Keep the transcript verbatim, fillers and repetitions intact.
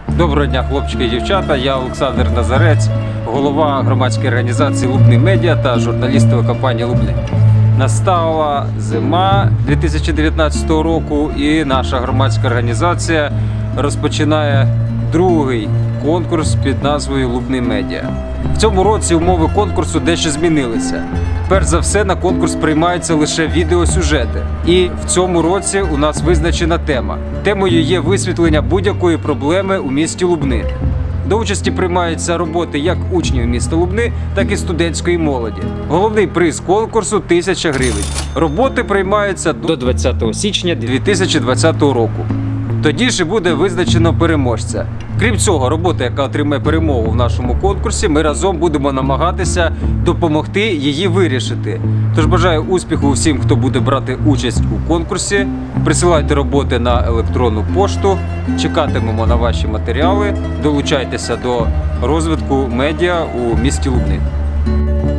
Доброго дня, хлопчики і дівчата. Я Олександр Назарець, голова громадської організації Лубни Медіа та журналіст телекомпанії Лубни. Настала зима дві тисячі дев'ятнадцятого року, і наша громадська організація розпочинає другий конкурс під назвою Лубни Медіа. В цьому році умови конкурсу дещо змінилися. Перш за все, на конкурс приймаються лише відеосюжети. І в цьому році у нас визначена тема. Темою є висвітлення будь-якої проблеми у місті Лубни. До участі приймаються роботи як учнів міста Лубни, так і студентської молоді. Головний приз конкурсу – тисяча гривень. Роботи приймаються до двадцятого січня дві тисячі двадцятого року. Тоді ж і буде визначено переможця. Крім цього, робота, яка отримає перемогу в нашому конкурсі, ми разом будемо намагатися допомогти її вирішити. Тож бажаю успіху всім, хто буде брати участь у конкурсі. Присилайте роботи на електронну пошту, чекатимемо на ваші матеріали, долучайтеся до розвитку медіа у місті Лубни.